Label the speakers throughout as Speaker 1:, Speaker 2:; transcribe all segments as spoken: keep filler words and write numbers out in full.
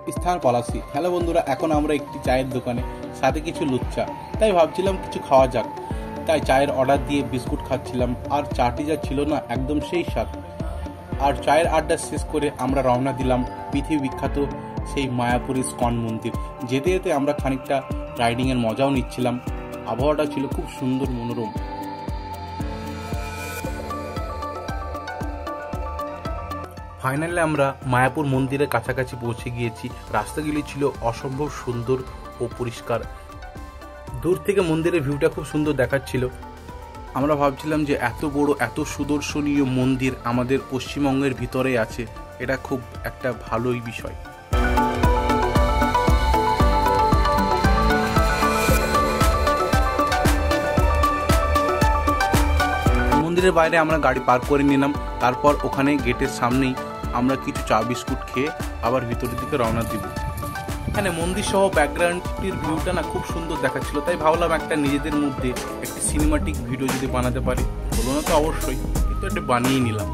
Speaker 1: স্থান পলাশি। হ্যালো বন্ধুরা, এখন আমরা একটি চায়ের দোকানে, সাথে কিছু লুচ্চা, তাই ভাবছিলাম কিছু খাওয়া যাক। তাই চায়ের অর্ডার দিয়ে বিস্কুট খাচ্ছিলাম, আর চাটি যা ছিল না, একদম সেই স্বাদ। আর চায়ের আড্ডা শেষ করে আমরা রওনা দিলাম পৃথিবী বিখ্যাত সেই মায়াপুর ইস্কন মন্দির। যেতে যেতে আমরা খানিকটা রাইডিংয়ের মজাও নিচ্ছিলাম। আবহাওয়াটা ছিল খুব সুন্দর, মনোরম। ফাইনালি আমরা মায়াপুর মন্দিরের কাছাকাছি পৌঁছে গিয়েছি। রাস্তাগুলি ছিল অসম্ভব সুন্দর ও পরিষ্কার। দূর থেকে মন্দিরের ভিউটা খুব সুন্দর দেখাচ্ছিল। আমরা ভাবছিলাম যে এত বড়, এত সুদর্শনীয় মন্দির আমাদের পশ্চিমবঙ্গের ভিতরে আছে, এটা খুব একটা ভালোই বিষয়। মন্দিরের বাইরে আমরা গাড়ি পার্ক করে নিলাম। তারপর ওখানে গেটের সামনেই আমরা কিছু চা বিস্কুট খেয়ে আবার ভিতরের দিকে রওনা দিব। এখানে মন্দির সহ ব্যাকগ্রাউন্ডটির ভিউটা না খুব সুন্দর দেখাচ্ছিল, তাই ভাবলাম একটা নিজেদের মধ্যে একটি সিনেমাটিক ভিডিও যদি বানাতে পারি। হলো না তো অবশ্যই, কিন্তু এটা বানিয়ে নিলাম।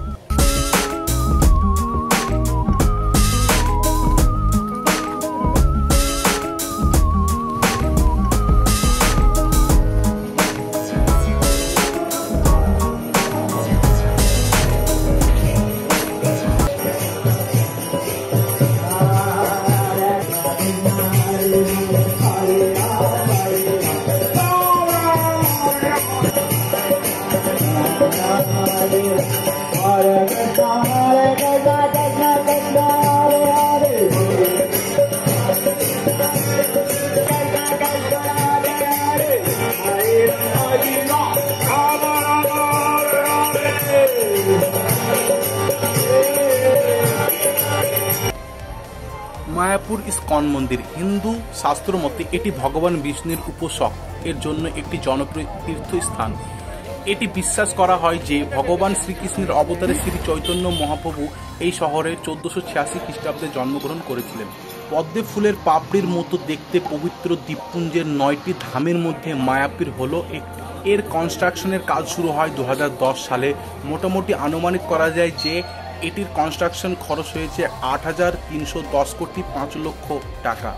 Speaker 1: মায়াপুর ইস্কন মন্দির হিন্দু শাস্ত্র মতে এটি ভগবান বিষ্ণুর উপাসক এর জন্য একটি জনপ্রিয় তীর্থস্থান। এটি বিশ্বাস করা হয় যে ভগবান শ্রীকৃষ্ণের অবতারে শ্রী চৈতন্য মহাপ্রভু এই শহরে চোদ্দশো ছিয়াশি খ্রিস্টাব্দে জন্মগ্রহণ করেছিলেন। পদ্মে ফুলের পাপড়ির মতো দেখতে পবিত্র দ্বীপপুঞ্জের নয়টি ধামের মধ্যে মায়াপুর হলো একটি। এর কনস্ট্রাকশনের কাজ শুরু হয় দু হাজার দশ সালে। মোটামুটি আনুমানিক করা যায় যে এটির কনস্ট্রাকশন খরচ হয়েছে আট হাজার তিনশো দশ কোটি পাঁচ লক্ষ টাকা।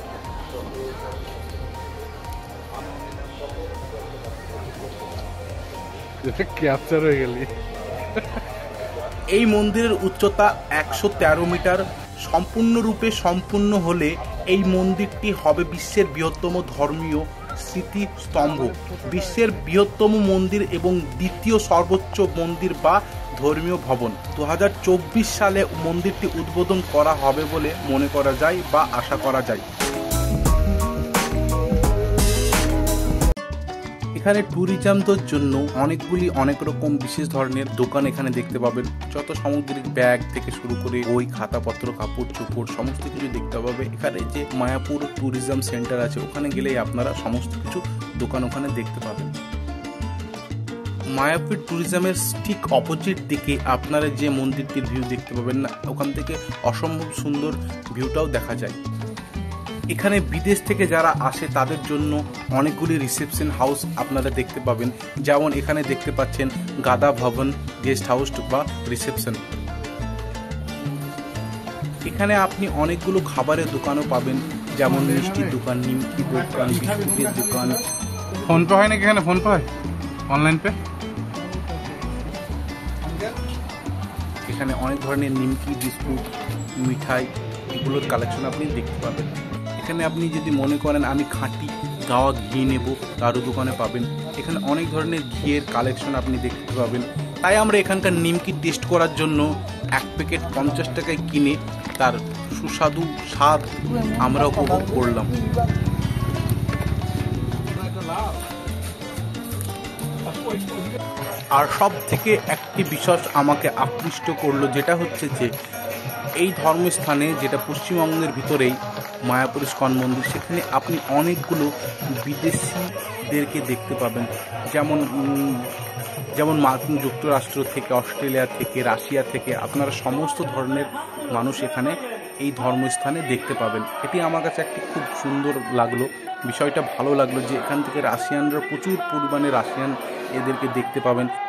Speaker 2: ক্যাপচার হয়ে গেলি।
Speaker 1: এই মন্দিরের উচ্চতা একশো তেরো মিটার। সম্পূর্ণরূপে সম্পূর্ণ হলে এই মন্দিরটি হবে বিশ্বের বৃহত্তম ধর্মীয় স্মৃতিস্তম্ভ, বিশ্বের বৃহত্তম মন্দির এবং দ্বিতীয় সর্বোচ্চ মন্দির বা ধর্মীয় ভবন। দু হাজার চব্বিশ সালে মন্দিরটি উদ্বোধন করা হবে বলে মনে করা যায় বা আশা করা যায়। এখানে ট্যুরিজমদের জন্য অনেকগুলি অনেক রকম বিশেষ ধরনের দোকান এখানে দেখতে পাবেন। যত সামুদ্রিক ব্যাগ থেকে শুরু করে বই, খাতাপত্র, কাপড় চোপড় সমস্ত কিছু দেখতে পাবে। এখানে যে মায়াপুর ট্যুরিজম সেন্টার আছে, ওখানে গেলেই আপনারা সমস্ত কিছু দোকান ওখানে দেখতে পাবেন। মায়াপুর ট্যুরিজমের ঠিক অপোজিট দিকে আপনারা যে মন্দিরটির ভিউ দেখতে পাবেন না, ওখান থেকে অসম্ভব সুন্দর ভিউটাও দেখা যায়। এখানে বিদেশ থেকে যারা আসে তাদের জন্য অনেকগুলি রিসেপশন হাউস আপনারা দেখতে পাবেন। যেমন এখানে দেখতে পাচ্ছেন গাদা ভবন গেস্ট হাউস বা রিসেপশন। এখানে আপনি অনেকগুলো খাবারের দোকানও পাবেন, যেমন মিষ্টির দোকান, নিমকি দোকান, বিস্কুটের দোকান।
Speaker 2: ফোনপে হয় নাকি এখানে? ফোনপে হয়, অনলাইন পে।
Speaker 1: এখানে অনেক ধরনের নিমকি, বিস্কুট, মিঠাই এগুলোর কালেকশন আপনি দেখতে পাবেন। এখানে আপনি যদি মনে করেন আমি খাঁটি গাওয়া ঘি নেব, তারও দোকানে পাবেন। এখানে অনেক ধরনের ঘিয়ের কালেকশন আপনি দেখতে পাবেন। তাই আমরা এখানকার নিমকি টেস্ট করার জন্য এক প্যাকেট পঞ্চাশ টাকায় কিনে তার সুস্বাদু স্বাদ আমরা উপভোগ করলাম। আর সব থেকে একটি বিষয় আমাকে আকৃষ্ট করলো, যেটা হচ্ছে যে এই ধর্মস্থানে, যেটা পশ্চিমবঙ্গের ভিতরেই মায়াপুর ইস্কন মন্দির, সেখানে আপনি অনেকগুলো বিদেশিদেরকে দেখতে পাবেন। যেমন যেমন মার্কিন যুক্তরাষ্ট্র থেকে, অস্ট্রেলিয়া থেকে, রাশিয়া থেকে আপনারা সমস্ত ধরনের মানুষ এখানে এই ধর্মস্থানে দেখতে পাবেন। এটি আমার কাছে একটি খুব সুন্দর লাগলো, বিষয়টা ভালো লাগলো যে এখান থেকে রাশিয়ানরা প্রচুর পরিমাণে রাশিয়ান এদেরকে দেখতে পাবেন।